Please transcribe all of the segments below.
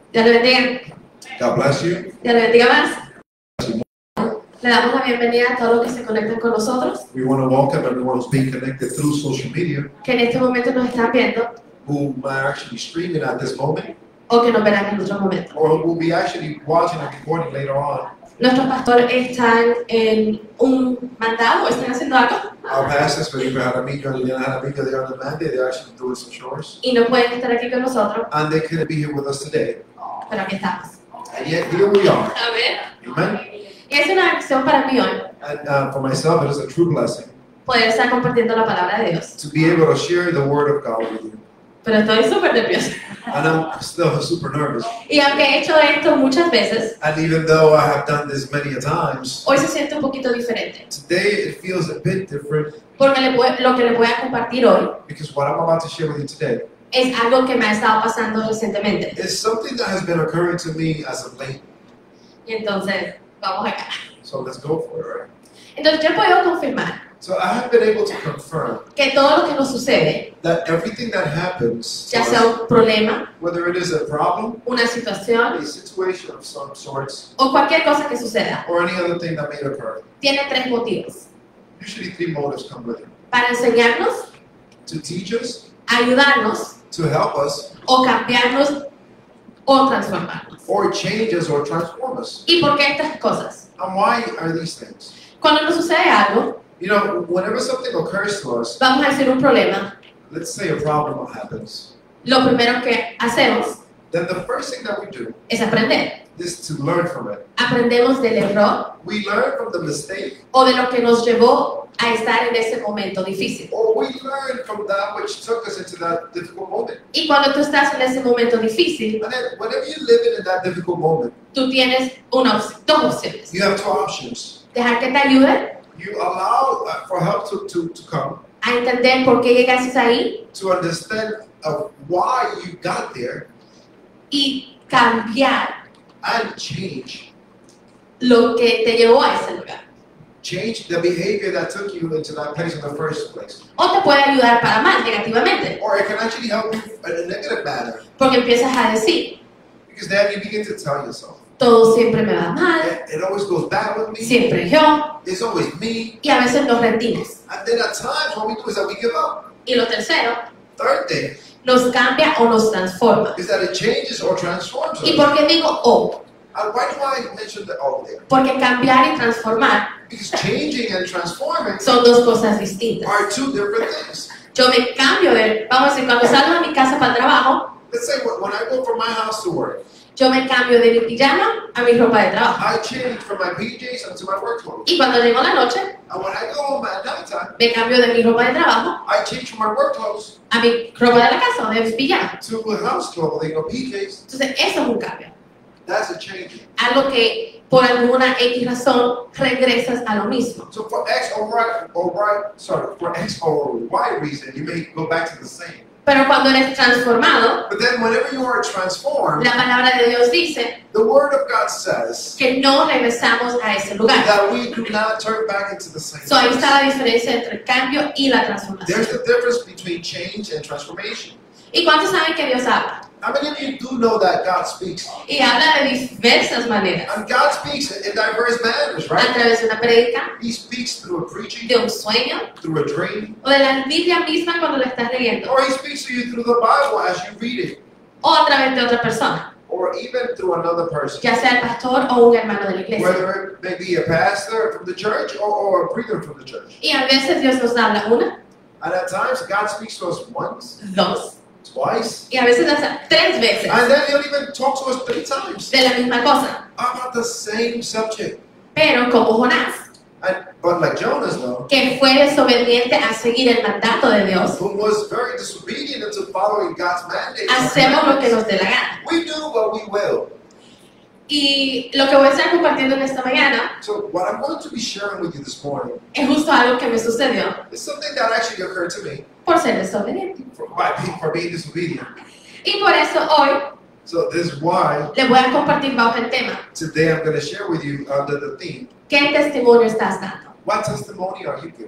Dios le bendiga. God bless you. Dios le bendiga más. Le damos la bienvenida a todos los que se conectan con nosotros, We want to welcome everyone who's being connected through social media, que en este momento nos están viendo who might actually be streaming at this moment, o que nos verán en otro momento. or who will be actually watching and recording later on. Nuestros pastores están en un mandado, están haciendo algo Our pastors, Felipe Jaramillo and Liliana Jaramillo, they are on the mandate. They're actually doing some chores, y no pueden estar aquí con nosotros, and they couldn't be here with us today. pero aquí estamos. And yet here we are. A ver. Amen. Y es una bendición para mí hoy And for myself, it is a true blessing poder estar compartiendo la palabra de Dios. to be able to share the word of God with you. Pero estoy súper nerviosa. And I'm still super nervous. Y aunque he hecho esto muchas veces, And even though I have done this many a times, hoy se siente un poquito diferente. today it feels a bit different Porque lo que les voy a compartir hoy because what I'm about to share with you today es algo que me ha estado pasando recientemente. is something that has been occurring to me as of late. Y entonces, vamos acá. So let's go for it, right? Entonces yo puedo confirmar So I have been able to confirm que todo lo que nos sucede, that everything that happens, to ya sea us, un problema, whether it is a problem, una a situación situation of some sorts, o cualquier cosa que suceda, or any other thing that may occur, tiene tres motivos. usually three motives come with it. Para enseñarnos, To teach us, ayudarnos to help us, o cambiarnos o transformarnos. or change us, or transform us. ¿Y por qué estas cosas? And why are these things? Cuando nos sucede algo, You know, whenever something occurs to us, vamos a decir un problema, let's say a problem happens, lo primero que hacemos then the first thing that we do es aprender. is to learn from it. Aprendemos del error We learn from the mistake, o de lo que nos llevó a estar en ese momento difícil. or we learn from that which took us into that difficult moment. Y cuando tú estás en ese momento difícil, And then whenever you live in that difficult moment, tú tienes dos opciones. you have two options. Dejar que te ayuden You allow for help to come, a entender por qué llegaste ahí to understand of why you got there, y cambiar and change. lo que te llevó a ese lugar. Change the behavior that took you into that place in the first place. O te puede ayudar para mal, negativamente, Or it can actually help you in a negative manner. porque empiezas a decir, Because then you begin to tell yourself, todo siempre me va mal, it always goes bad with me, siempre yo, it's always me. y a veces nos rendimos. And then at times what we do is that we give up. Y lo tercero, Third thing nos cambia o nos transforma. is that it changes or transforms ¿Y us. por qué digo o? And why do I mention the all there? Porque cambiar y transformar Because changing and transforming son dos cosas distintas. are two different things. Yo me cambio vamos a decir, cuando salgo de mi casa para el trabajo, Let's say when I go from my house to work, yo me cambio de mi pijama a mi ropa de trabajo. I change from my PJs into my work clothes. Y cuando llego la noche, And when I go home at nighttime, me cambio de mi ropa de trabajo I change from my work clothes a mi ropa de la casa o de mi pijama. to house clothing or PJs. Entonces, eso es un cambio. That's a change. Algo que por alguna X razón regresas a lo mismo. So for X or Y reason, you may go back to the same. Pero cuando eres transformado, But then whenever you are transformed, la palabra de Dios dice the Word of God says que no regresamos a ese lugar. that we do not turn back into the same So, ahí place. está la diferencia entre el cambio y la transformación. There's the difference between change and transformation. ¿Y cuántos saben que Dios habla? How many of you do know that God speaks? Y habla de diversas maneras. And God speaks in diverse manners, A right? través de una prédica, He speaks through a preaching, de un sueño through a dream, o de la Biblia misma cuando la estás leyendo. or He speaks to you through the Bible as you read it, O a través de otra persona, or even through another person. ya sea el pastor o un hermano de la iglesia. Whether it may be a pastor from the church or a preacher from the church. Y a veces Dios nos habla una, And at times, God speaks to us once, dos, twice, y a veces hasta tres veces and then He'll even talk to us 3 times de la misma cosa. about the same subject. Pero como Jonás, But like Jonas, though, que fue desobediente a seguir el mandato de Dios, who was very disobedient into following God's mandate, hacemos lo que nos dé la gana. we do what we will. Y lo que voy a estar compartiendo en esta mañana So what I'm going to be sharing with you this morning es justo algo que me sucedió is something that actually occurred to me por ser desobediente. for being disobedient. Y por eso hoy So this is why les voy a compartir bajo el tema. today I'm going to share with you under the theme, ¿Qué testimonio estás dando? what testimony are you giving?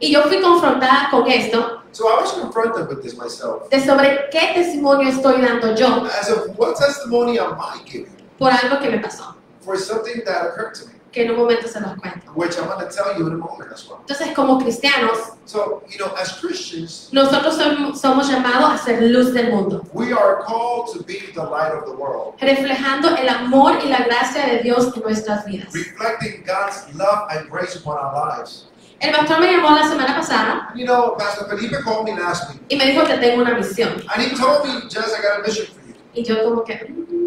Y yo fui confrontada con esto, So I was confronted with this myself. de sobre qué testimonio estoy dando yo As of what testimony am I giving por algo que me pasó, for something that occurred to me, que en un momento se los cuento. which I'm going to tell you in a moment as well. Entonces, como cristianos, So, as Christians, nosotros somos llamados a ser luz del mundo, we are called to be the light of the world, reflejando el amor y la gracia de Dios en nuestras vidas. reflecting God's love and grace upon our lives. El pastor me llamó la semana pasada And Pastor Felipe called me last week, y me dijo que tengo una misión. and he told me, Jess, I got a mission for you. Y yo como que,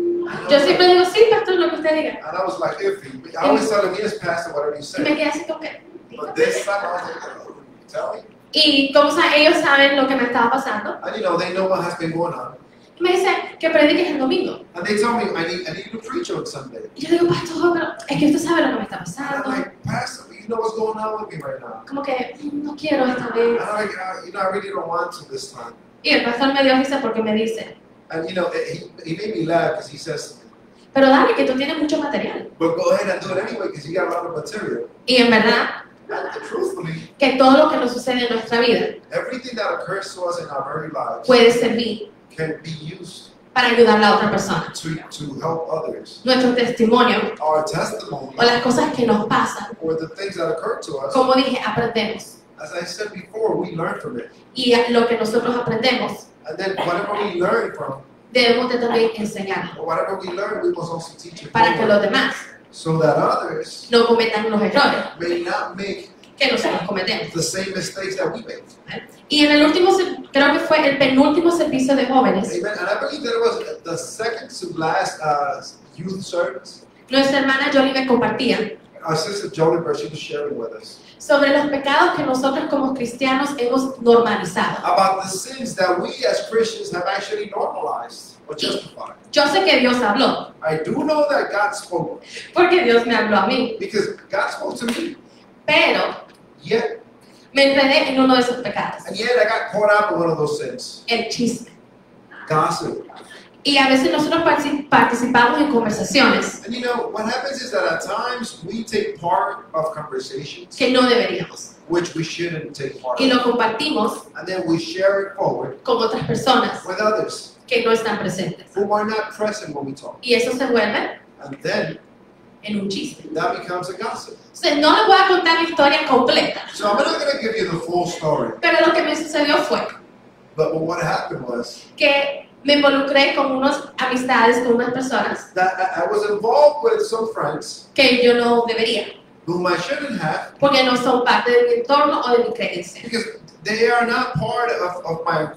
yo siempre digo, sí, pastor, lo que usted diga. And I was like, iffy. I always tell him, yes, Pastor, whatever you Y me say. quedé así como que, But this time I was like, oh, tell me. y como ellos saben lo que me estaba pasando, And they know what has been going on. y me dicen que prediques el domingo. And they tell me, I need to preach on Sunday. Y yo digo, pastor, pero es que usted sabe lo que me está And I'm pasando. like, Pastor, you know what's going on with me right now. Como que, no quiero esta vez. And I'm like, I really don't want to this time. Y el pastor me dio risa porque me dice, And he made me laugh because he says to me, pero dale, que tú tienes mucho material. but go ahead and do it anyway because you got a lot of material. Y en verdad, And truthfully, que todo lo que nos sucede en nuestra vida everything that occurs to us in our very lives puede servir can be used para ayudar a la otra persona. to help others. Nuestro testimonio Our testimony o las cosas que nos pasan, or the things that occur to us, como dije, aprendemos. as I said before, we learn from it. Y lo que nosotros aprendemos, And then whatever we learn from, debemos de también enseñar or whatever we learn, we must also teach it para que los forward, demás so that others no cometan los errores may not make que nosotros cometemos. the same mistakes that we make. Y en el último, creo que fue el penúltimo servicio de jóvenes, Amen. And I believe that it was the second to last youth service. nuestra hermana Jolie me compartía Our sister Jolly, she was sharing with us sobre los pecados que nosotros como cristianos hemos normalizado. about the sins that we as Christians have actually normalized or justified. Yo sé que Dios habló, I do know that God spoke porque Dios me habló a mí, because God spoke to me, pero yet me enredé en uno de esos pecados, and yet I got caught up in one of those sins, el chisme. gossip. Y a veces nosotros participamos en conversaciones And what happens is that at times we take part of conversations que no deberíamos which we shouldn't take part y of, lo compartimos and then we share it forward con otras personas with others que no están presentes. who are not present when we talk. Y eso se vuelve And then en un chisme. that becomes a gossip. Entonces, no les voy a contar mi historia completa, So I'm not going to give you the full story, pero lo que me sucedió fue but what happened was que me involucré con unas amistades, con unas personas that I was involved with some friends que yo no debería, whom I shouldn't have porque no son parte de mi entorno o de mi creencia. because they are not part of my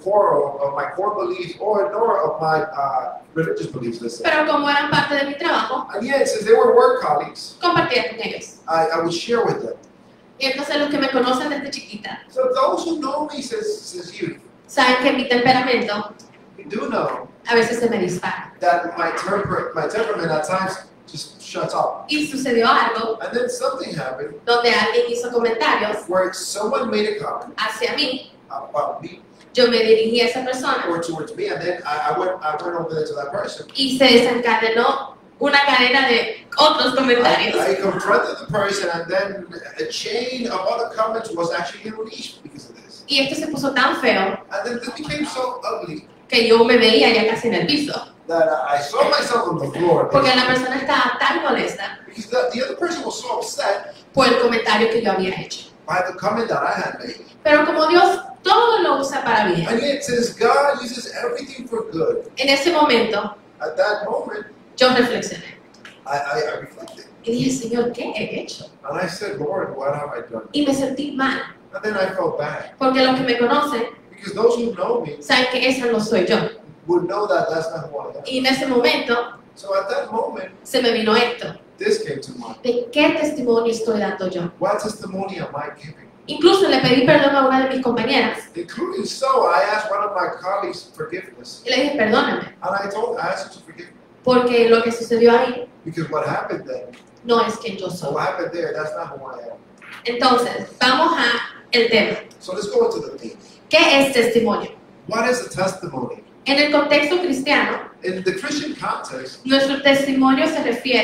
core beliefs or nor of my religious beliefs. Listen. Pero como eran parte de mi trabajo, And yet, since they were work colleagues, compartía con ellos. I would share with them. Y entonces los que me conocen desde chiquita So those who know me since youth, saben que mi temperamento you do know a veces se me dispara. that my temperament at times just shuts off. Y sucedió algo And then something happened donde alguien hizo comentarios where someone made a comment hacia mí, about me yo me dirigí a esa persona or towards me, and then I went over there to that person. y se desencadenó una cadena de otros comentarios. I confronted the person, and then a chain of other comments was actually unleashed because of this. Y esto se puso tan feo And then this became so ugly que yo me veía ya casi en el piso, that I saw myself on the floor porque la persona estaba tan molesta because the other person was so upset por el comentario que yo había hecho. by the comment that I had made. Pero como Dios todo lo usa para bien, And yet, since God uses everything for good, en ese momento at that moment, yo reflexioné I reflected. y dije, Señor, ¿qué he hecho? And I said, Lord, what have I done? Y me sentí mal, And then I felt bad. porque los que me conocen Because those who know me saben que esa no soy yo. would know that that's not who I am. Y en ese momento So at that moment, se me vino esto, this came to mind. de qué testimonio estoy dando yo. What testimony am I giving? Incluso le pedí perdón a una de mis compañeras Including so, I asked one of my colleagues forgiveness. y le dije, perdóname, And I asked her to forgive me. porque lo que sucedió ahí Because what happened then, no es quien yo so soy. what happened there, that's not who I am. Entonces, vamos a el tema. So let's go into the theme. ¿Qué es testimonio? What is a testimony? En el contexto cristiano, In the Christian context, nuestro testimonio se refiere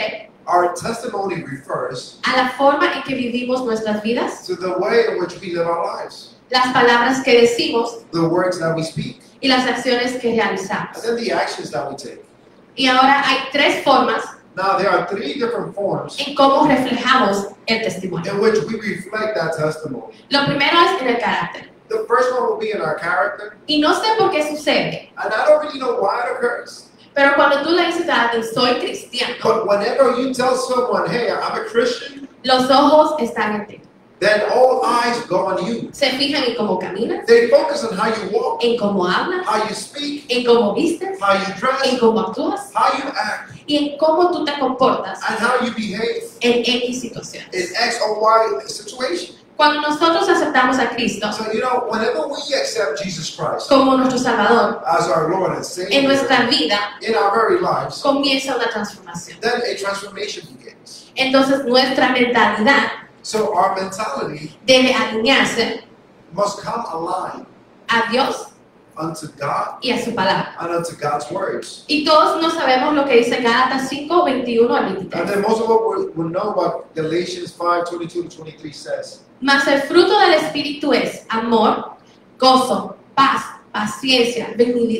Our testimony refers a la forma en que vivimos nuestras vidas, to the way in which we live our lives, las palabras que decimos the words that we speak, y las acciones que realizamos. and then the actions that we take. Y ahora hay tres formas Now, there are three different forms en cómo reflejamos el testimonio. in which we reflect that testimony. Lo primero es en el carácter. The first one will be in our character, Y no sé por qué sucede, and I don't really know why it occurs. pero cuando tú le dices a alguien, soy cristiano, But whenever you tell someone, hey, I'm a Christian, los ojos están en ti. then all eyes go on you. Se fijan en cómo caminas, They focus on how you walk, en cómo hablas, how you speak, en cómo vistes, how you en dress, cómo actúas how you act, y en cómo tú te comportas and how you behave en X situaciones. in X or Y situation. Cuando nosotros aceptamos a Cristo So, whenever we accept Jesus Christ como nuestro Salvador, as our Lord and en Savior nuestra vida in our very lives, comienza una transformación. then a transformation begins. Entonces nuestra mentalidad So our mentality debe alinearse must come aligned a Dios unto God y a su palabra. and unto God's words. Y todos no sabemos lo que dice Gálatas 5, 21 al And 23. then most of us will know what Galatians 5, 22 to 23 says. Mas el fruto del Espíritu es amor, gozo, paz, paciencia,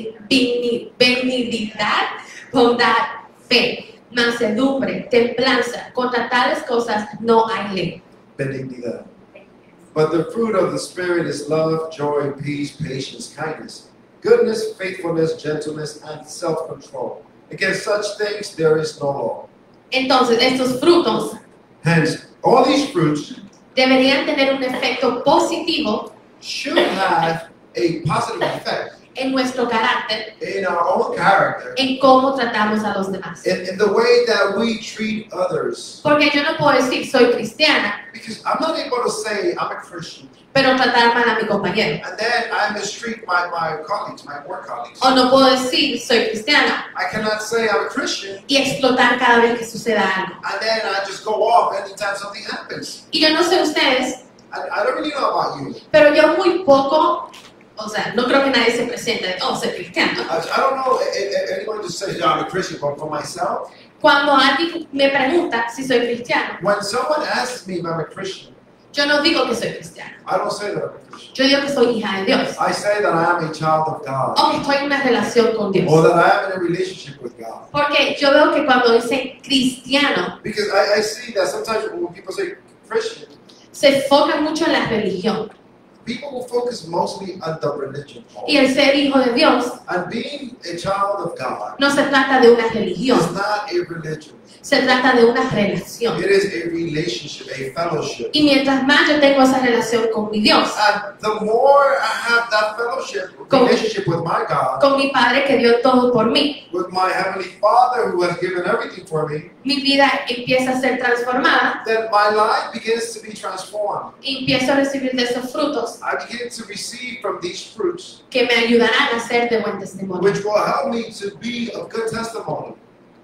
benignidad, bondad, fe, mansedumbre, templanza. Contra tales cosas no hay ley. Benignidad. But the fruit of the Spirit is love, joy, peace, patience, kindness, goodness, faithfulness, gentleness, and self-control. Against such things there is no law. Entonces, estos frutos Hence, all these fruits deberían tener un efecto positivo should have a positive effect en nuestro carácter, in our own character, en cómo tratamos a los demás. in the way that we treat others. Porque yo no puedo decir soy cristiana, Because I'm not able to say I'm a Christian pero tratar mal a mi compañero. and then I mistreat my colleagues, my work colleagues. O no puedo decir soy cristiana I cannot say I'm a Christian y explotar cada vez que suceda algo. and then I just go off anytime something happens. Y yo no sé ustedes, I don't really know about you. pero yo muy poco, o sea, no creo que nadie se presente de, oh, soy cristiano. I don't know if anyone just says, yeah, I'm a Christian, but for myself, Cuando alguien me pregunta si soy cristiano, when someone asks me if I'm a Christian, yo no digo que soy cristiano. I don't say that I'm a Christian. Yo digo que soy hija de Dios. I say that I am a child of God O que estoy en una relación con Dios. or that I am in a relationship with God. Porque yo veo que cuando dicen cristiano, Because I see that sometimes when people say Christian, se enfoca mucho en la religión. people will focus mostly on the religion part. Y el ser hijo de Dios And being a child of God no se trata de una religión, is not a religion. se trata de una relación. It is a relationship, a fellowship. Y mientras más yo tengo esa relación con mi Dios, And the more I have that fellowship, relationship with my God, con mi Padre que dio todo por mí, with my Heavenly Father who has given everything for me, mi vida empieza a ser transformada then my life begins to be transformed. y empiezo a recibir de esos frutos I begin to receive from these fruits, que me ayudarán a ser de buen testimonio. which will help me to be of good testimony.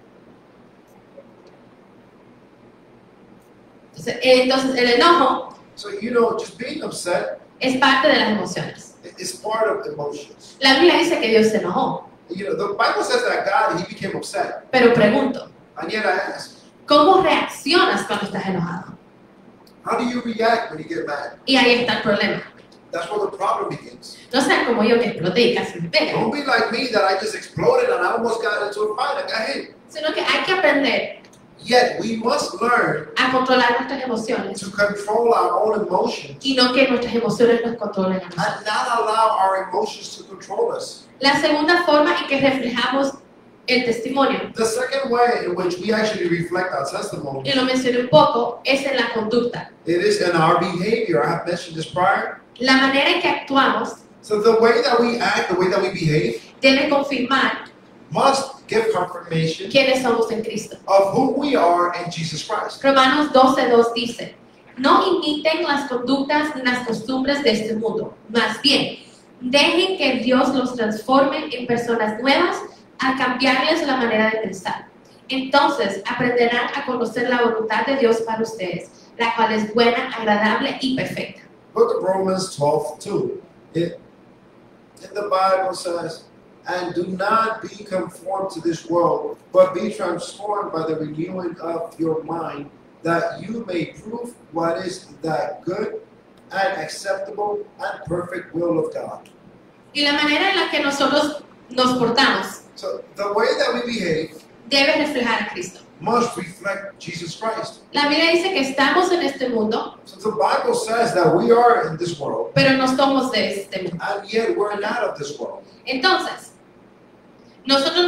Entonces, el enojo So, just being upset es parte de las emociones. is part of emotions. La Biblia dice que Dios se enojó, The Bible says that God, He became upset. pero pregunto, And yet I ask, ¿cómo reaccionas cuando estás enojado? how do you react when you get mad? Y ahí está el problema. That's where the problem begins. No sean como yo que exploté y casi me pegan, Don't be like me that I just exploded and I almost got into a fight. I got hit. sino que hay que aprender Yet we must learn a controlar nuestras emociones to control our own emotions y no que nuestras emociones nos controlen a nosotros. and not allow our emotions to control us. La segunda forma en que reflejamos el testimonio, The second way in which we actually reflect our testimony, y lo mencioné un poco, es en la conducta. it is in our behavior. I have mentioned this prior. La manera en que actuamos So the way that we act, the way that we behave, debe confirmar must give confirmation quiénes somos en Cristo. of who we are in Jesus Christ. Romanos 12:2 dice, no imiten las conductas ni las costumbres de este mundo, más bien, dejen que Dios los transforme en personas nuevas al cambiarles la manera de pensar. Entonces aprenderán a conocer la voluntad de Dios para ustedes, la cual es buena, agradable y perfecta. Book of Romans 12:2. In the Bible says, And do not be conformed to this world, but be transformed by the renewing of your mind, that you may prove what is that good and acceptable and perfect will of God. Y la manera en la que nosotros nos portamos So the way that we behave debe reflejar a Cristo. must reflect Jesus Christ. La Biblia dice que estamos en este mundo, So the Bible says that we are in this world, pero no somos de este mundo. and yet we're not of this world. Entonces, nosotros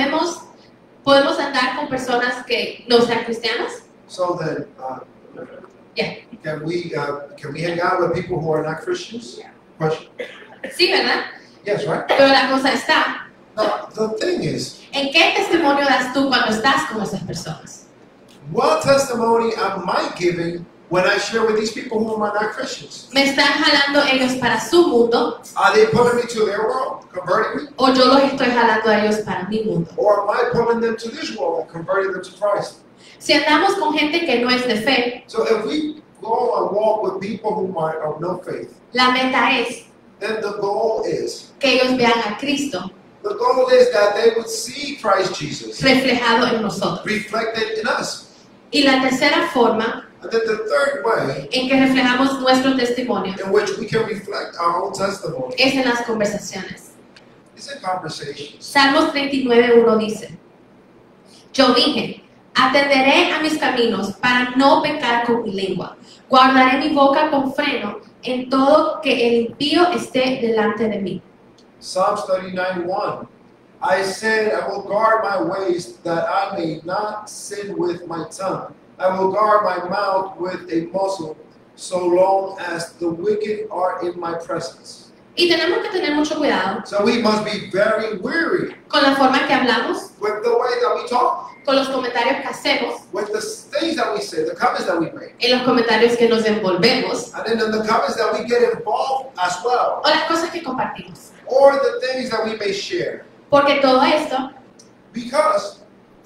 podemos andar con personas que no sean cristianas. So then, Yeah. can we hang out with people who are not Christians? Question. Sí, ¿verdad? Yes, right. Pero la cosa está, Now the thing is, ¿en qué testimonio das tú cuando estás con esas personas? what testimony am I giving when I share with these people who are not Christians? ¿Me están jalando ellos para su mundo Are they pulling me to their world, converting me? o yo los estoy jalando a ellos para mi mundo? Or am I pulling them to this world and converting them to Christ? Si andamos con gente que no es de fe, So if we go and walk with people who are of no faith, la meta es then the goal is que ellos vean a Cristo that they would see Christ Jesus reflejado en nosotros. reflected in us. Y la tercera forma And then the third way en que reflejamos nuestro testimonio in which we can reflect our own testimony es en las conversaciones. is in conversations. Salmos 39:1 dice, yo dije, atenderé a mis caminos para no pecar con mi lengua. Guardaré mi boca con freno en todo que el impío esté delante de mí. Psalms 39:1. I said, I will guard my ways that I may not sin with my tongue. I will guard my mouth with a muzzle so long as the wicked are in my presence. Y tenemos que tener mucho cuidado So we must be very wary con la forma que hablamos, with the way that we talk, con los comentarios que hacemos, with the things that we say, the comments that we make, en los comentarios que nos envolvemos and then in the comments that we get involved as well, o las cosas que compartimos. or the things that we may share. Porque todo esto, Because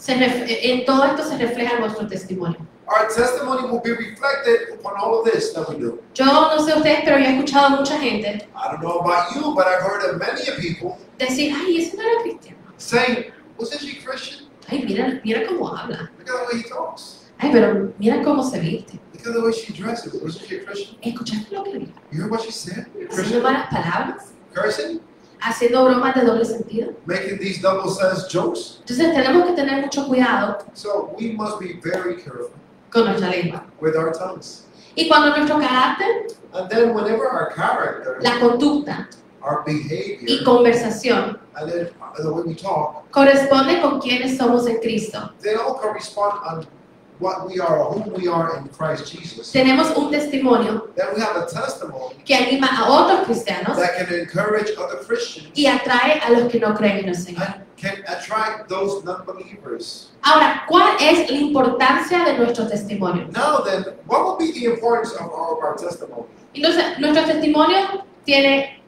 en todo esto se refleja nuestro testimonio. our testimony will be reflected upon all of this that we do. Yo no sé ustedes, pero yo he escuchado a mucha gente I don't know about you, but I've heard of many people decir, ay, ese no era cristiano. saying, wasn't she Christian? Ay, mira cómo habla. Look at the way he talks. Ay, pero mira cómo se viste. Look at the way she dresses. Wasn't she a Christian? ¿Escuchaste lo que dijo? You heard what she said? Haciendo Christian? malas palabras, Cursing? haciendo bromas de doble sentido. Making these double sense jokes? Entonces tenemos que tener mucho cuidado So we must be very careful con nuestra lengua. with our tongues. Y cuando nuestro carácter, And then whenever our character, la conducta our y behavior, conversación and then the way we talk, corresponde con quienes somos en Cristo, they all correspond on what we are or who we are in Christ Jesus. tenemos un testimonio Then we have a testimony que anima a otros cristianos that can encourage other Christians y atrae a los que no creen en el Señor. and can attract those non-believers. Ahora, ¿cuál es la importancia de nuestro testimonio? Now then, what will be the importance of our testimony? Entonces, nuestro testimonio tiene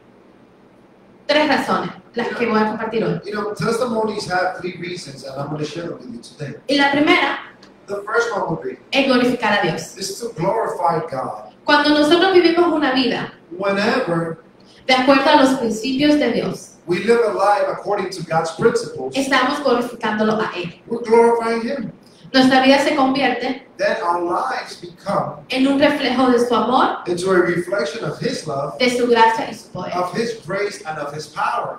tres razones, las que voy a compartir hoy. You know, testimonies have three reasons, and I'm going to share them with you today. Y la primera The first one would be es glorificar a Dios. is to glorify God. Cuando nosotros vivimos una vida Whenever de acuerdo a los principios de Dios, we live a life according to God's principles, estamos glorificándolo a Él. we're glorifying Him. Nuestra vida se convierte Then our lives become en un reflejo de su amor, into a reflection of His love, de su gracia y su poder. of His grace, and of His power.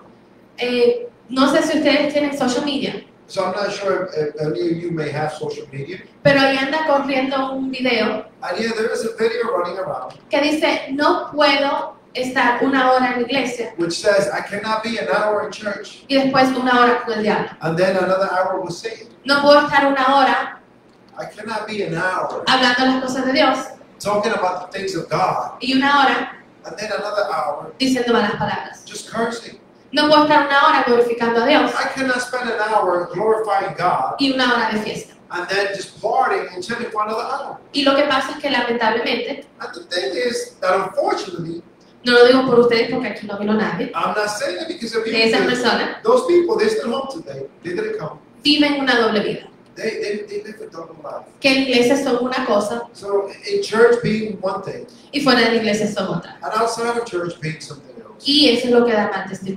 No sé si ustedes tienen social media, So I'm not sure if any of you may have social media. pero ahí anda corriendo un video And yeah, there is a video running around que dice, no puedo estar una hora en la iglesia which says, I cannot be an hour in church y después una hora con el diablo. and then another hour with Satan. No puedo estar una hora I cannot be an hour hablando las cosas de Dios talking about the things of God y una hora and then another hour diciendo malas palabras. just cursing. No puedo estar una hora glorificando a Dios I cannot spend an hour glorifying God y una hora de fiesta. and then just partying and chilling for another hour. Y lo que pasa es que lamentablemente, And the thing is that unfortunately, no lo digo por ustedes porque aquí no vino nadie, I'm not saying it because of you. de esas because personas those people, they're still home today. They didn't come. viven una doble vida. They live a double life. Que en la iglesia son una cosa So in church being one thing, y fuera de la iglesia son otra. and outside of church being something else. Y eso es lo que da mal testimonio.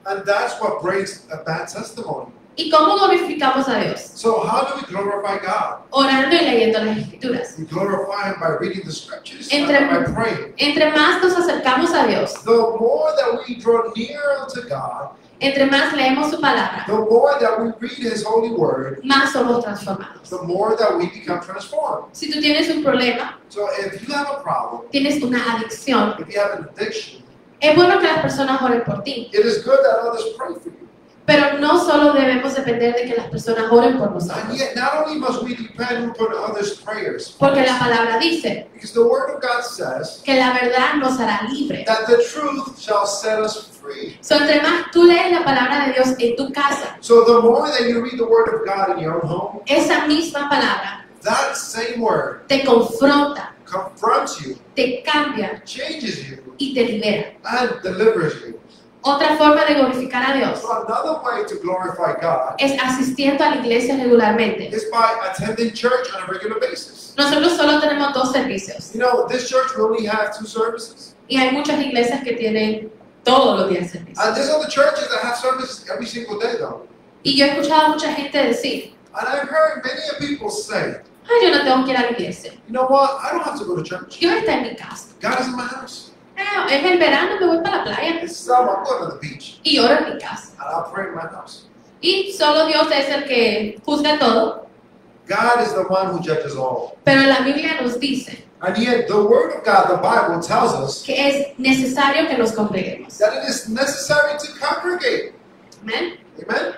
And that's what brings a bad testimony. ¿Y cómo glorificamos a Dios? So how do we glorify God? Orando y leyendo las Escrituras. We glorify Him by reading the scriptures Entre- and by praying. Entre más nos acercamos a Dios, The more that we draw near unto God, entre más leemos su palabra, the more that we read His holy word, más somos transformados. the more that we become transformed. Si tú tienes un problema, So if you have a problem, tienes una adicción, if you have an addiction, es bueno que las personas oren por ti, it is good that others pray for you. pero no solo debemos depender de que las personas oren por And nosotros, yet, not only must we depend upon others' prayers, porque la palabra dice because the Word of God says que la verdad nos hará libre. that the truth shall set us free. So, entre más tú lees la palabra de Dios en tu casa, So the more that you read the Word of God in your own home, esa misma palabra that same Word te confronta, confronts you, te cambia changes you, y te libera. and delivers you. Otra forma de glorificar a Dios So another way to glorify God es asistiendo a la iglesia regularmente. is by attending church on a regular basis. Nosotros solo tenemos 2 servicios You know, this church will only have 2 services. y hay muchas iglesias que tienen todos los días servicios. And there's other churches that have services every single day though. Y yo he escuchado a mucha gente decir, And I've heard many people say, yo no tengo que ir a la iglesia, you know what, I don't have to go to church. Dios está en mi casa. God is in my house. Es el verano, me voy para la playa It's summer, I'm going to the beach. y oro en mi casa. And I'll pray in my house. Y solo Dios es el que juzga todo, God is the one who judges all. pero la Biblia nos dice And yet the Word of God, the Bible, tells us que es necesario que nos congreguemos. that it is necessary to congregate. Amén. Amen?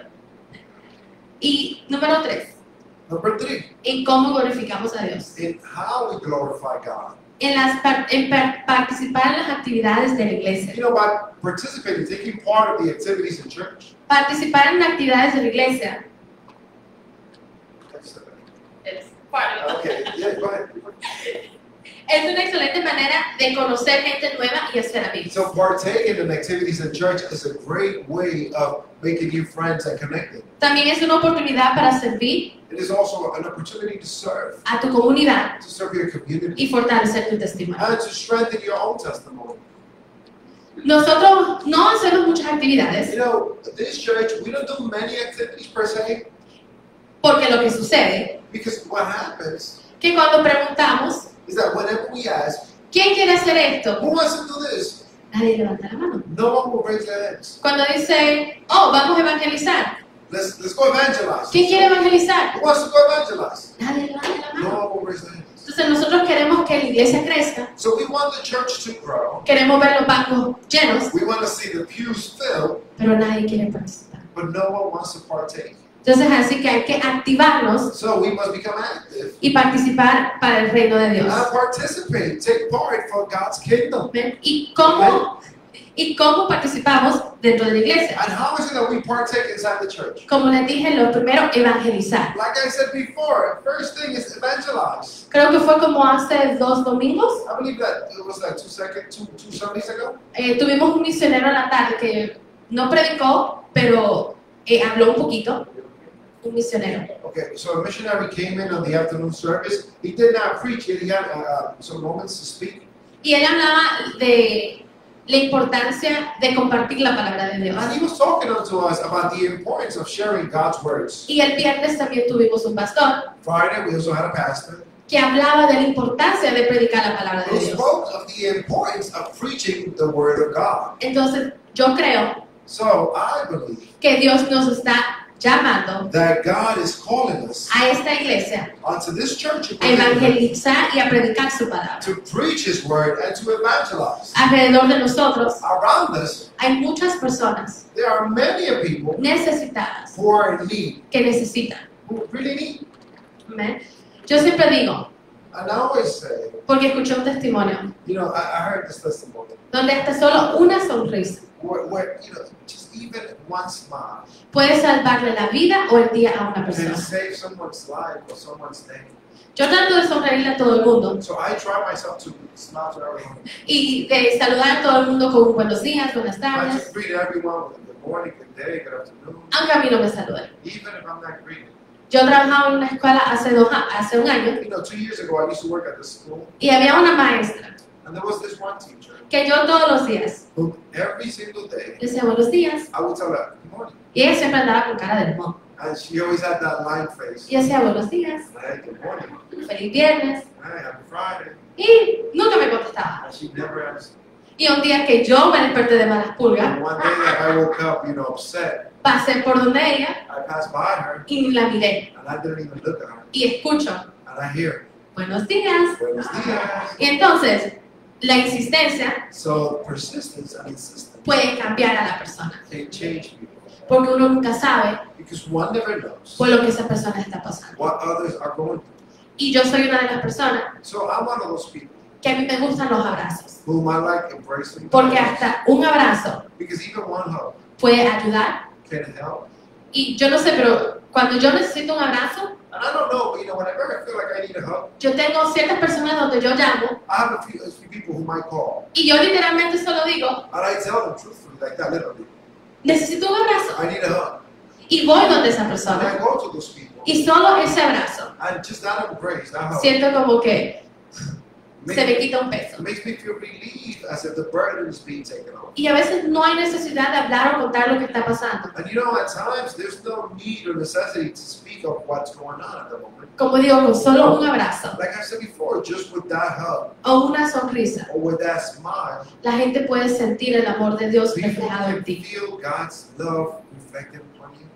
Y número 3, Number 3, en cómo glorificamos a Dios. in how we glorify God. Participar en las actividades de la iglesia. You know, by participating, taking part of the activities in church. Participar en actividades de la iglesia es Okay, yeah, go ahead. es una excelente manera de conocer gente nueva y hacer amigos. So partaking in activities in church is a great way of making new friends and connecting. También es una oportunidad para servir It is also an opportunity to serve a tu comunidad your community, y fortalecer tu testimonio. and to strengthen your own testimony. Nosotros no hacemos muchas actividades You know, this church, we don't do many activities per se, porque lo que sucede because what happens que cuando preguntamos is that whenever we ask, ¿quién quiere hacer esto? who wants to do this? Nadie levanta la mano. No one will raise their hands. Cuando dice, oh, vamos a evangelizar. Let's go evangelize. ¿Quién quiere evangelizar? Who wants to go evangelize? Nadie levanta la No mano. one will raise their hands. Entonces nosotros queremos que la iglesia crezca, So we want the church to grow. queremos ver los bancos llenos, We want to see the pews filled, pero nadie quiere participar. but no one wants to partake. Entonces así que hay que activarnos So we must become active y participar para el reino de Dios. and participate, take part for God's kingdom. ¿Ven? ¿Y cómo participamos dentro de la iglesia? And how is it that we partake inside the church? Como les dije, lo primero, evangelizar. Like I said before, first thing is evangelize. Creo que fue como hace 2 domingos. I believe that it was like two Sundays ago. Tuvimos un misionero en la tarde que no predicó, pero habló un poquito. Un misionero. Okay, so a missionary came in on the afternoon service. He did not preach yet. He had some moments to speak. Y él hablaba de la importancia de compartir la palabra de Dios. And he was talking to us about the importance of sharing God's words. Y el viernes también tuvimos un pastor Friday, we also had a pastor que hablaba de la importancia de predicar la palabra who de Dios. spoke of the importance of preaching the word of God. Entonces, yo creo So I believe que Dios nos está llamando that God is calling us a esta iglesia onto this church a evangelizar y a predicar su palabra. to preach His word and to evangelize. Alrededor de nosotros Around us, hay muchas personas there are many people necesitadas who are in need, que necesitan. who really need. Amén. Yo siempre digo, And I always say, porque escuché un testimonio, you know, I heard this testimony donde hasta solo una sonrisa where, you know, just even one smile puede salvarle la vida o el día a una can persona. save someone's life or someone's day. Yo trato de sonreírle a todo el mundo So I try myself to smile to everyone. y de saludar a todo el mundo con buenos días, buenas I tardes, just greet everyone with good morning, good day, good afternoon, aunque a mí no me saluden. even if I'm not greeting. Yo trabajaba en una escuela hace un año You know, 2 years ago I used to work at the school, y había una maestra And there was this one teacher que yo todos los días who every single day le decía buenos días I would tell her, good morning. y ella siempre andaba con cara de limón. And she always had that line face. Y yo decía buenos días, Hey, good morning. feliz viernes Hey, happy Friday. y nunca me contestaba. And she never answered. Y un día que yo me desperté de malas pulgas, And one day that I woke up, upset, pasé por donde ella I passed by her y la miré and I didn't even look at her. y escucho And I hear, buenos días. buenos días. Y entonces la insistencia So persistence and insistence puede cambiar a la persona, can change people porque uno nunca sabe because one never knows por lo que esa persona está pasando. what others are going through. Y yo soy una de las personas So I'm one of those people que a mí me gustan los abrazos, whom I like embracing porque hasta un abrazo because even one hug puede ayudar. can help. Y yo no sé, pero cuando yo necesito un abrazo, And I don't know, but whenever I feel like I need a hug, yo tengo ciertas personas donde yo llamo I have a few people whom I call y yo literalmente solo digo, and I tell them truthfully, like that, literally, necesito un abrazo. I need a hug. Y voy donde esa And I persona. go to those people Y solo ese abrazo, and just that embrace, that hug, siento como que se me makes, quita un peso. makes me feel relieved as if the burden is being taken off. Y a veces no hay necesidad de hablar o contar lo que está pasando. And at times there's no need or necessity to speak of what's going on at the moment. Como digo, con solo un abrazo Like I said before, just with that hug o una sonrisa, or with that smile, la gente puede sentir el amor de Dios people reflejado en can ti. feel God's love reflected upon you.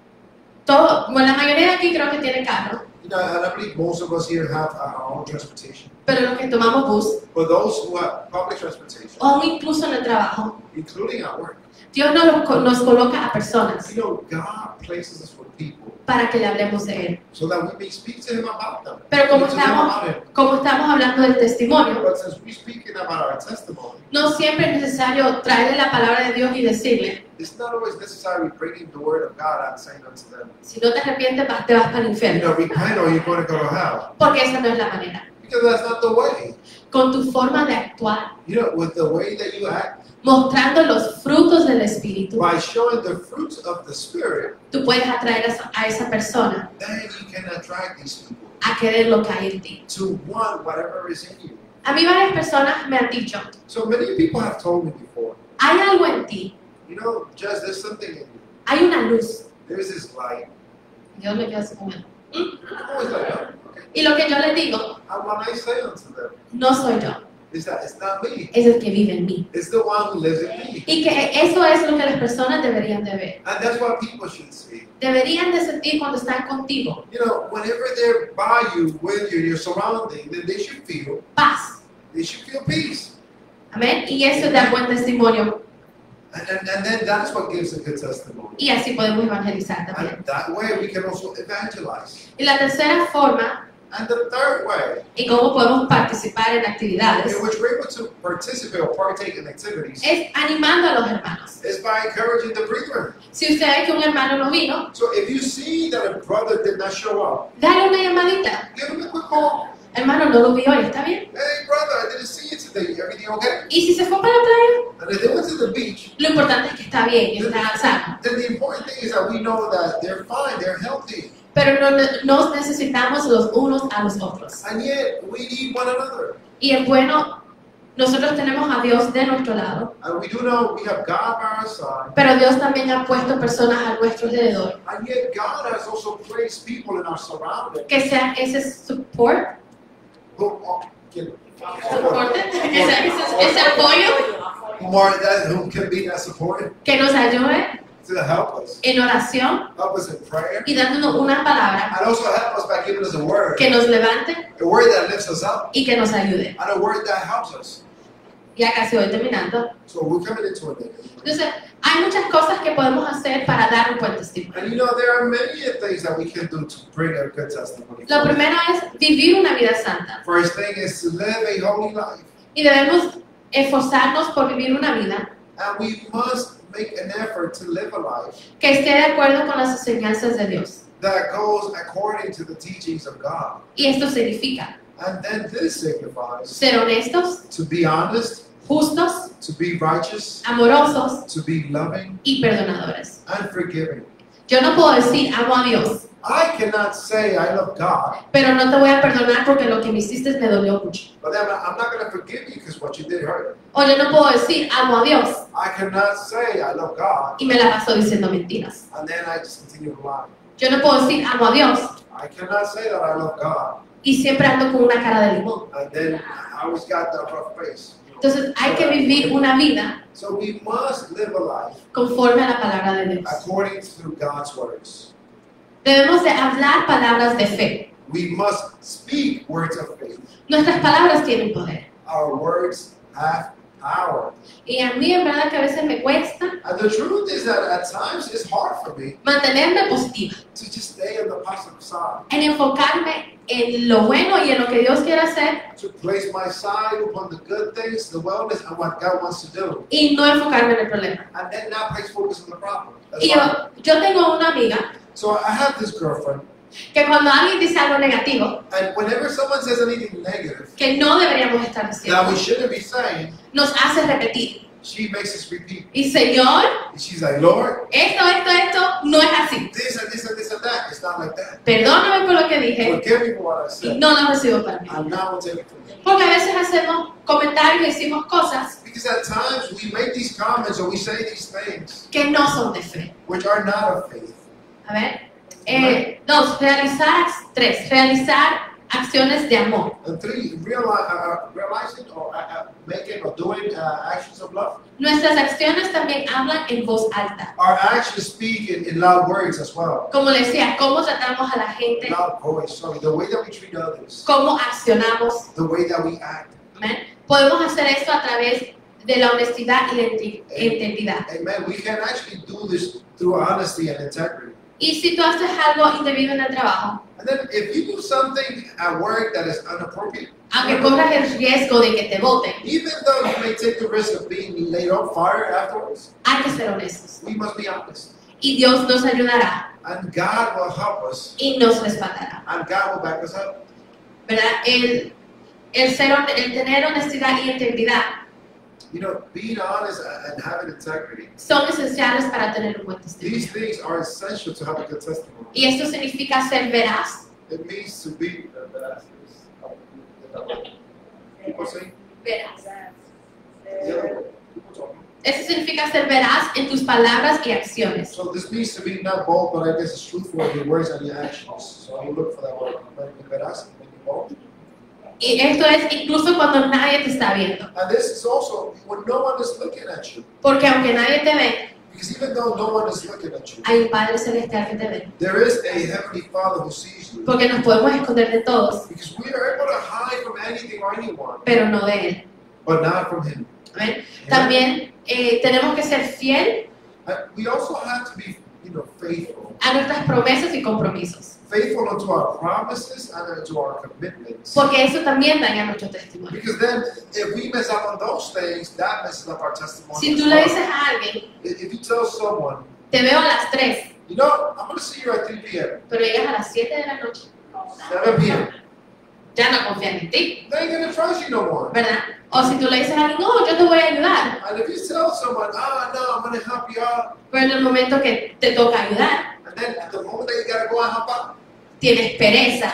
Todo, bueno, la mayoría de aquí creo que tiene carro, And I believe most of us here have our own transportation. pero los que tomamos bus For those who have public transportation, o incluso en el trabajo, including at work, Dios nos coloca a personas God places us with people para que le hablemos de Él. so that we may speak to Him about them. Pero como Speak to them estamos, about Him. como estamos hablando del testimonio, But since we're speaking about our testimony, no siempre es necesario traerle la palabra de Dios y decirle, it's not always necessary bringing the word of God and saying unto them, si no te arrepientes te vas para el infierno, repent or you're going to go to hell. porque esa no es la manera. Because that's not the way. Con tu forma de actuar, With the way that you act, mostrando los frutos del Espíritu, by showing the fruits of the Spirit, tú puedes atraer a esa persona then you can attract these people a querer lo que hay en ti. to want whatever is in you. A mí varias personas me han dicho, So many people have told me before, hay algo en ti, Jess, there's something in you. hay una luz. There's this light. Yo me quedo así como, "Mm". I'm always like, oh, okay. Y lo que yo les digo, And what I say unto them no soy yo, is that it's not me. es el que vive en mí. It's the one who lives in me. Y que eso es lo que las personas deberían de ver. And that's what people should see. Deberían de sentir cuando están contigo Whenever they're by you, with you, your surrounding, then they should feel paz. peace. Amén. Y eso da buen testimonio. And then that's what gives a good testimony. Y así podemos evangelizar también. And that way we can also evangelize. Y la tercera forma And the third way y cómo podemos participar en actividades in which we're able to participate or partake in activities es animando a los hermanos. is by encouraging the brethren. Si usted ve que un hermano no vino, So if you see that a brother did not show up, dale una llamadita. give him a quick call. Hermano, no lo vi hoy, ¿está bien? Hey brother, I didn't see you today. Everything okay? Y si se fue para la playa, And if they went to the beach, lo importante es que está bien, que está sano. then the important thing is that we know that they're fine, they're healthy. Pero no, nos necesitamos los unos a los otros. And yet we need one another. Y es bueno, nosotros tenemos a Dios de nuestro lado, And we do know we have God by our side. pero Dios también ha puesto personas a nuestro alrededor And yet God has also placed people in our surroundings que sean ese support, who ese apoyo who can be that supportive que nos ayude to help us. en oración Help us in prayer. y dándonos una palabra And also help us by giving us a word. que nos levante A word that lifts us up. y que nos ayude. And a word that helps us. Ya casi voy terminando. So we're coming into it. Entonces, hay muchas cosas que podemos hacer para dar un buen testimonio. And there are many things that we can do to bring a good testimony. Lo primero es vivir una vida santa. First thing is to live a holy life. Y debemos esforzarnos por vivir una vida And we must make an effort to live a life que esté de acuerdo con las enseñanzas de Dios. that goes according to the teachings of God. Y esto significa And then this signifies ser honestos, to be honest, justos, to be righteous, amorosos to be loving y perdonadores. and forgiving. Yo no puedo decir amo a Dios I cannot say I love God, pero no te voy a perdonar porque lo que me hiciste me dolió mucho. but then I'm not going to forgive you because what you did hurt. O yo no puedo decir amo a Dios I cannot say I love God, y me la paso diciendo mentiras. and then I just continue to lie. Yo no puedo decir amo a Dios I cannot say that I love God, y siempre ando con una cara de limón. and then I always got that rough face. Entonces hay que vivir una vida So we must live a life conforme a la palabra de Dios. according to God's words. Debemos de hablar palabras de fe. We must speak words of faith. Nuestras palabras tienen poder. Our words have power. Y a mí en verdad que a veces me cuesta And the truth is that at times it's hard for me mantenerme positiva, to just stay on the positive side, en enfocarme en lo bueno y en lo que Dios quiere hacer to place my side upon the good things, the wellness, and what God wants to do, y no enfocarme en el problema. and then not place focus on the problem. That's Y why- yo tengo una amiga So I have this girlfriend, que cuando alguien dice algo negativo, and whenever someone says anything negative que no deberíamos estar that diciendo, we shouldn't be saying, nos hace repetir. she makes us repeat. Y Señor, And she's like, Lord, esto no es así. this and this and this and that. It's not like that. Perdóname por lo que dije Forgive me for what I y said. no lo recibo para mí. I'm not going to take it from you. Porque a veces hacemos comentarios y decimos cosas Because at times we make these comments or we say these things que no son de fe. which are not of faith. A ver. Realizar acciones de amor. And three, realizing or making or doing actions of love. Nuestras acciones también hablan en voz alta. Our actions speak in loud words as well. Como le decía, cómo tratamos a la gente, Loud voice, sorry. The way that we treat others. cómo accionamos. The way that we act. Amén. Podemos hacer esto a través de la honestidad y la integridad. Amen. We can actually do this through honesty and integrity. Y si tú haces algo indebido en el trabajo, And then if you do something at work that is inappropriate, aunque corras el riesgo de que te voten, even though you may take the risk of being laid off, fired afterwards, hay que ser honestos. we must be honest. Y Dios nos ayudará And God will help us, y nos respaldará. and God will back us up. ¿Verdad? El tener honestidad y integridad You know, being honest and having integrity, son esenciales para tener un buen testimonio. these things are essential to have a good testimony. Y esto significa ser veraz. It means to be, people say, Veraz. the other way, people talking. Eso significa ser veraz en tus palabras y acciones. So this means to be not bold, but I guess it's truthful in your words and your actions. So you look for that word. Maybe veraz, maybe bold. Y esto es incluso cuando nadie te está viendo. And this is also when no one is looking at you. Porque aunque nadie te ve, Because even though no one is looking at you, hay un Padre Celestial que te ve. there is a Heavenly Father who sees you. Porque nos podemos esconder de todos, Because we are able to hide from anything or anyone, pero no de Él. but not from Him. ¿Ven? También tenemos que ser fiel And we also have to be, faithful. a nuestras promesas y compromisos. Faithful unto our promises and unto our commitments. Porque eso también daña nuestro testimonio. Because then, if we mess up on those things, that messes up our testimony. Si as tú le well. dices a alguien, If you tell someone, te veo a las 3, you know, I'm going to see you at 3 p.m., pero llegas a las 7 de la noche, 7 p.m., ya no confían en ti, they ain't going to trust you no more. ¿verdad? O si tú le dices a alguien, no, yo te voy a ayudar, And if you tell someone, no, I'm going to help you out, pero en el momento que te toca ayudar, and then at the moment that you got to go and help out, tienes pereza.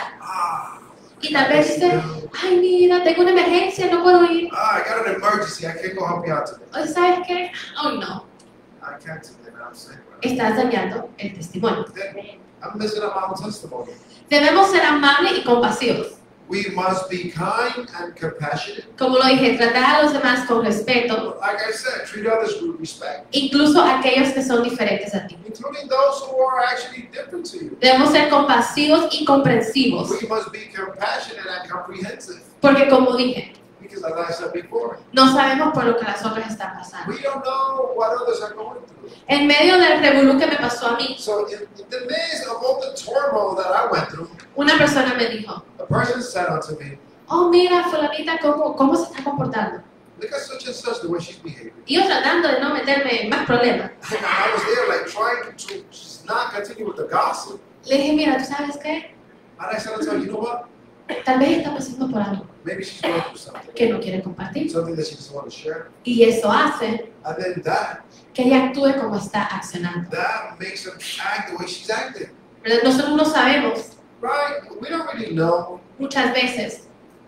Y tal vez dices, no. ay, mira, tengo una emergencia, no puedo ir. I got an emergency, I can't go help you out today. O ¿sabes qué? Ay, no. I can't today, man, I'm sick. Estás dañando el testimonio. Then I'm messing up my own testimony. Debemos ser amables y compasivos. We must be kind and compassionate. Como lo dije, tratar a los demás con respeto, Like I said, treat others with respect, incluso aquellos que son diferentes a ti. including those who are actually different to you. Debemos ser compasivos y comprensivos, We must be compassionate and comprehensive. porque como dije, Because as I said before, no sabemos por lo que las otras están pasando. we don't know what others are going through. En medio del revolú que me pasó a mí, So in the midst of all the turmoil that I went through, una persona me dijo, a person said unto me, oh, mira, fulanita, ¿cómo se está comportando? look at such and such the way she's behaving. Y yo tratando de no meterme en más problemas. And I was there like trying to just not continue with the gossip. Le dije, mira, ¿tú sabes qué? And I said unto her, you know what? Tal vez está pasando por algo Maybe she's going through something. que no quiere compartir. Something that she doesn't want to share. Y eso hace And then that que ella actúe como está accionando. makes her act the way she's acting. Pero nosotros no sabemos right? We don't really know. muchas veces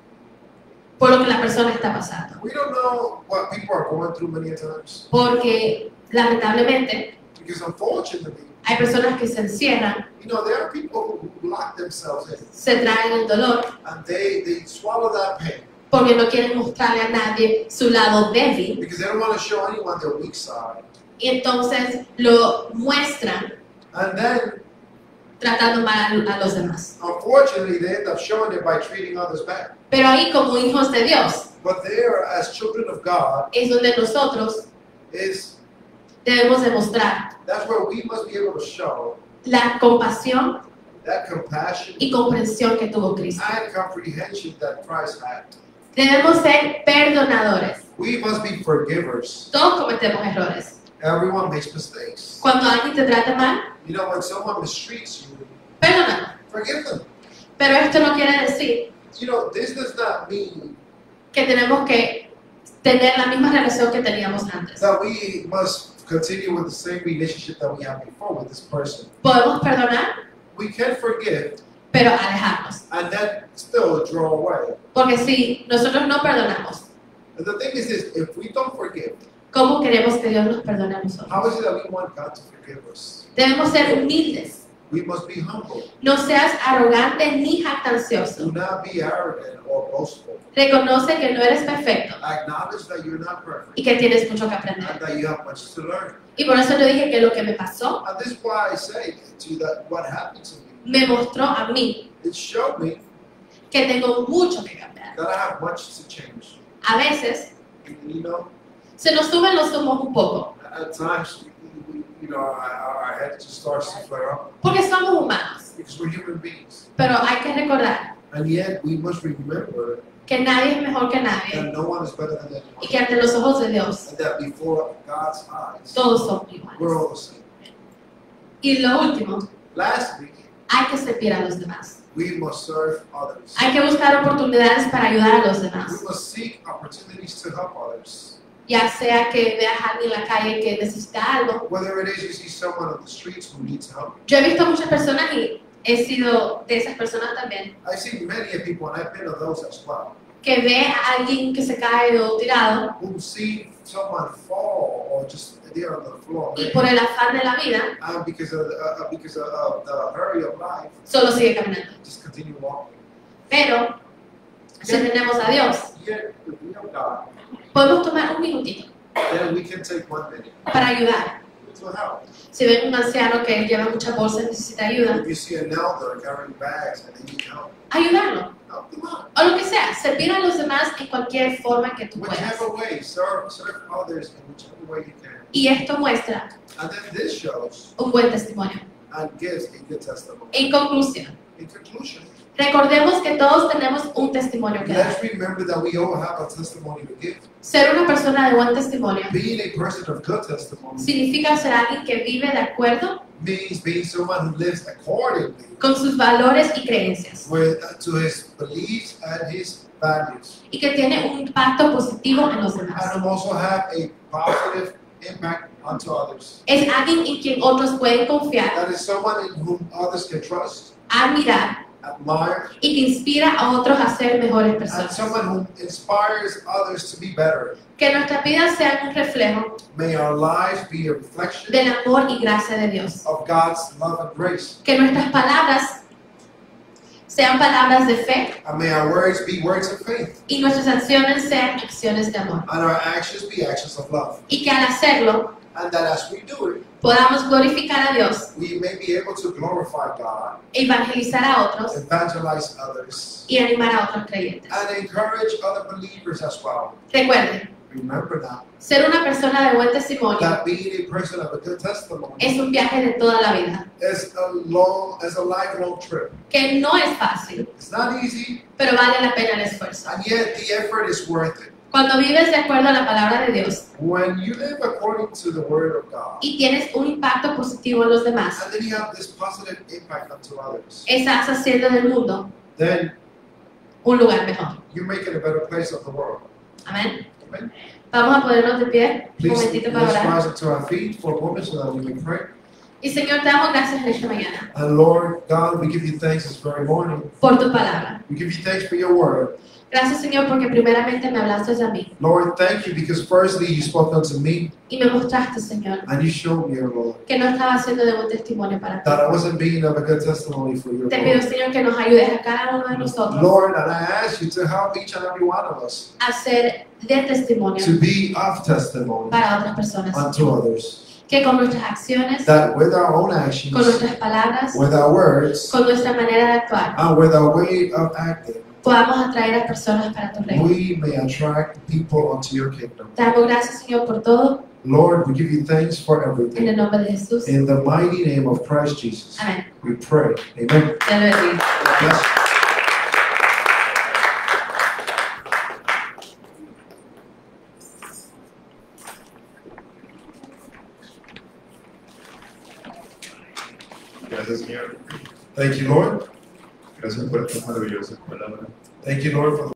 por lo que la persona está pasando. We don't know what people are going through many a times. Porque lamentablemente Because unfortunately, hay personas que se encierran, you know, there are people who lock themselves in se traen el dolor and they swallow that pain porque no quieren mostrarle a nadie su lado débil because they don't want to show anyone their weak side. y entonces lo muestran And then, tratando mal a los demás. unfortunately, they end up showing it by treating others bad. Pero ahí como hijos de Dios But there, as children of God, es donde nosotros is debemos demostrar that's where we must be able to show la compasión that compassion y comprensión que tuvo Cristo. and comprehension that Christ had. Debemos ser perdonadores. We must be forgivers. Todos cometemos errores. Everyone makes mistakes. Cuando alguien te trata mal, You know, when someone mistreats you, perdónalo. forgive them. Pero esto no quiere decir You know, this does not mean que tenemos que tener la misma relación que teníamos antes. that we must continue with the same relationship that we had before with this person. Podemos perdonar, We can forgive pero alejarnos. and then still draw away. Porque si nosotros no perdonamos, And the thing is this, if we don't forgive, ¿cómo queremos que Dios nos perdone a nosotros? how is it that we want God to forgive us? Debemos ser humildes. We must be humble. No seas arrogante ni jactancioso. Do not be arrogant or boastful. Reconoce que no eres perfecto Acknowledge that you're not perfect y que tienes mucho que aprender. and that you have much to learn. Y por eso yo dije que lo que me pasó And this is why I say to you that what happened to me, me mostró a mí it showed me que tengo mucho que cambiar. that I have much to change. A veces You know, se nos suben los humos un poco at times, you know, our head just starts to flare up porque somos humanos. because we're human beings. Pero hay que recordar And yet we must remember que nadie es mejor que that nadie no one is better than y anyone. que ante los ojos de Dios And that before God's eyes, todos somos we're iguales. all the same. Y lo último, Lastly, hay que servir a los demás. we must serve others. Hay que buscar oportunidades para ayudar a los We demás. must seek opportunities to help others. Ya sea que veas a alguien en la calle que necesita algo. Whether it is you see someone on the streets who needs help. Yo he visto muchas personas y he sido de esas personas también, I've seen many of people, and I've been of those as well, que ve a alguien que se cae o tirado who see someone fall or just there on the floor. y por el afán de la vida And because of the hurry of life, solo sigue caminando. just continue walking. Pero si tenemos a Dios, Yet, if we have God, podemos tomar un minutito then we can take 1 minute para ayudar. to help. Si ven un anciano que lleva muchas bolsas y necesita ayuda, If you see an elder carrying bags and they need help, ayudarlo. help them out. O lo que sea, servir a los demás en cualquier forma que tú puedas. Whichever way, serve others in whichever way you can. Y esto muestra And then this shows un buen testimonio. and gives a good testimony. En conclusión, In conclusion, recordemos que todos tenemos un testimonio que dar. let's remember that we all have a testimony to give. Ser una persona de buen testimonio Being a person of good testimony significa ser alguien que vive de acuerdo means being someone who lives accordingly con sus valores y creencias to his beliefs and his values, y que tiene un impacto positivo en los demás. and also have a positive impact onto others. Es alguien en quien otros pueden confiar, That is someone in whom others can trust, admirar admire, y que inspira a otros a ser mejores and personas. someone who inspires others to be better. Que nuestras vidas sean un reflejo May our lives be a reflection del amor y gracia de Dios. of God's love and grace. Que nuestras palabras sean palabras de fe And may our words be words of faith, y nuestras acciones sean acciones de amor. and our actions be actions of love. Y que al hacerlo And that as we do it, podamos glorificar a Dios, we may be able to glorify God, evangelizar a otros evangelize others, y animar a otros creyentes. and encourage other believers as well. Recuerden, Remember now ser una persona de buen testimonio that being a person of a good testimony es un viaje de toda la vida, is a lifelong trip. que no es fácil, It's not easy, pero vale la pena el esfuerzo. and yet the effort is worth it. Cuando vives de acuerdo a la palabra de Dios When you live according to the word of God, y tienes un impacto positivo en los demás, and then you have this positive impact onto others, estás haciendo del mundo then un lugar mejor. you make it a better place of the world. Amén. Amen. Vamos a ponernos de pie un Please, momentito para let's orar. rise up to our feet for a moment so that we may pray. Y Señor, te damos gracias en esta mañana And Lord God, we give you thanks this very morning. por tu palabra. We give you thanks for your word. Gracias, Señor, porque primeramente me hablaste a mí Lord, thank you because firstly you spoke unto me y me mostraste, Señor, and you showed me, Lord, que no estaba haciendo de un testimonio para ti. that I wasn't being of a good testimony for you, Te pido, Lord. Señor, que nos ayudes a cada uno de nosotros Lord, and I ask you to help each and every one of us a ser de testimonio to be of testimony para otras personas. unto others. Que con nuestras acciones, That with our own con actions, nuestras palabras, with our words, con nuestra manera de actuar, and with our way of acting, podamos atraer a personas para tu reino. we may attract people unto your kingdom. Te damos gracias, Señor, por todo, Lord, we give you thanks for en everything. el nombre de Jesús. In the mighty name of Christ Jesus, Amén. we pray. Amen. Dios lo bendiga. Yes. Gracias, Señor. Thank you, Lord. Gracias por esta maravillosa palabra. Thank you, Lord, for the